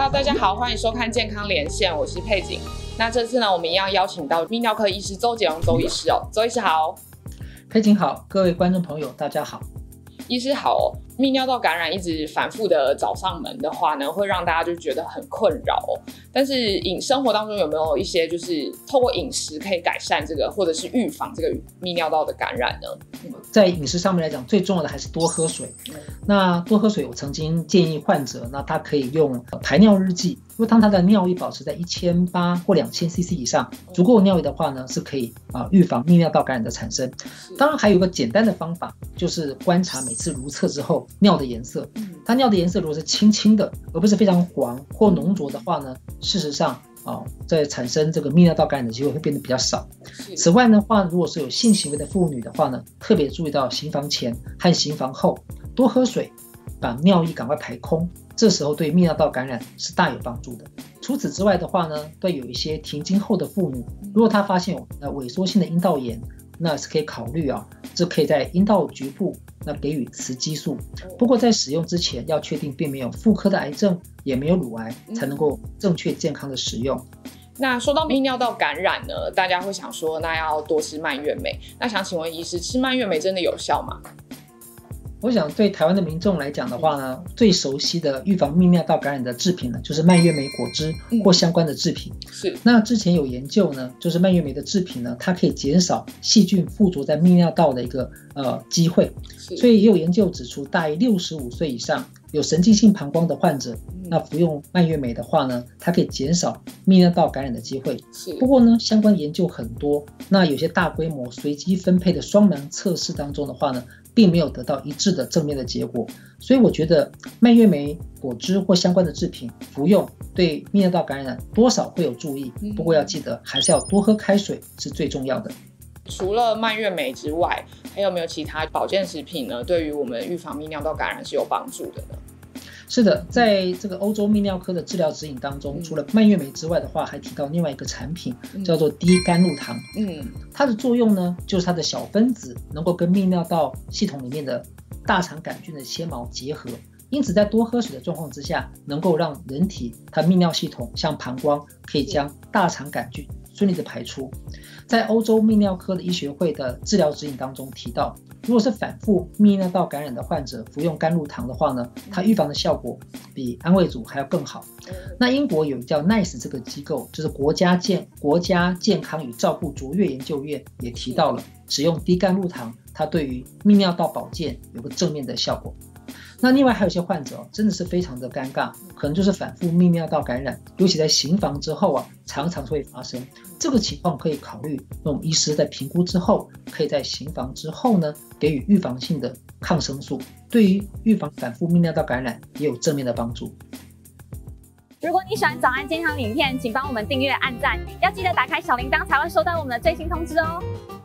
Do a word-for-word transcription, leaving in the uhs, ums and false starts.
Hello， 大家好，欢迎收看健康连线，我是佩锦。那这次呢，我们一样邀请到泌尿科医师周杰荣周医师哦，周医师好。 佩锦好，各位观众朋友大家好。 医师好哦。泌尿道感染一直反复的找上门的话呢，会让大家就觉得很困扰哦。但是饮生活当中有没有一些就是透过饮食可以改善这个，或者是预防这个泌尿道的感染呢？ 在饮食上面来讲，最重要的还是多喝水。嗯、那多喝水，我曾经建议患者，那他可以用排尿日记。因为当他的尿液保持在一千八或两千 C C 以上，足够尿液的话呢，是可以啊预防泌尿道感染的产生。当然还有一个简单的方法，就是观察每次如厕之后尿的颜色。它尿的颜色如果是清清的，而不是非常黄或浓浊的话呢，事实上啊，在产生这个泌尿道感染的机会会变得比较少。此外的话，如果是有性行为的妇女的话呢，特别注意到行房前和行房后多喝水，把尿液赶快排空。这时候对泌尿道感染是大有帮助的。除此之外的话呢，对有一些停经后的妇女，如果她发现有呃萎缩性的阴道炎，那是可以考虑啊，这可以在阴道局部那给予雌激素。不过在使用之前要确定并没有妇科的癌症，也没有乳癌，才能够正确健康的使用。 那说到泌尿道感染呢，大家会想说，那要多吃蔓越莓。那想请问医师，吃蔓越莓真的有效吗？ 我想对台湾的民众来讲的话呢，最熟悉的预防泌尿道感染的制品呢，就是蔓越莓果汁或相关的制品。嗯、是。那之前有研究呢，就是蔓越莓的制品呢，它可以减少细菌附着在泌尿道的一个呃机会。所以也有研究指出，大于六十五岁以上有神经性膀胱的患者，嗯、那服用蔓越莓的话呢，它可以减少泌尿道感染的机会。是。不过呢，相关研究很多，那有些大规模随机分配的双盲测试当中的话呢，并没有得到一致的正面的结果，所以我觉得蔓越莓果汁或相关的制品服用对泌尿道感染多少会有助益，不过要记得还是要多喝开水是最重要的。 除了蔓越莓之外，还有没有其他保健食品呢？对于我们预防泌尿道感染是有帮助的呢？ 是的，在这个欧洲泌尿科的治疗指引当中，除了蔓越莓之外的话，还提到另外一个产品，叫做低甘露糖。嗯，它的作用呢，就是它的小分子能够跟泌尿道系统里面的大肠杆菌的纤毛结合，因此在多喝水的状况之下，能够让人体它泌尿系统像膀胱可以将大肠杆菌顺利的排出。在欧洲泌尿科的医学会的治疗指引当中提到，如果是反复泌尿道感染的患者服用甘露糖的话呢，它预防的效果比安慰组还要更好。那英国有叫 N I C E 这个机构，就是国家健国家健康与照顾卓越研究院也提到了，使用低甘露糖它对于泌尿道保健有个正面的效果。那另外还有些患者、哦、真的是非常的尴尬，可能就是反复泌尿道感染，尤其在行房之后啊，常常会发生。这个情况可以考虑，那我们医师在评估之后，可以在行房之后呢，给予预防性的抗生素，对于预防反复泌尿道感染也有正面的帮助。 如果你喜欢早安健康影片，请帮我们订阅、按赞，要记得打开小铃铛才会收到我们的最新通知哦。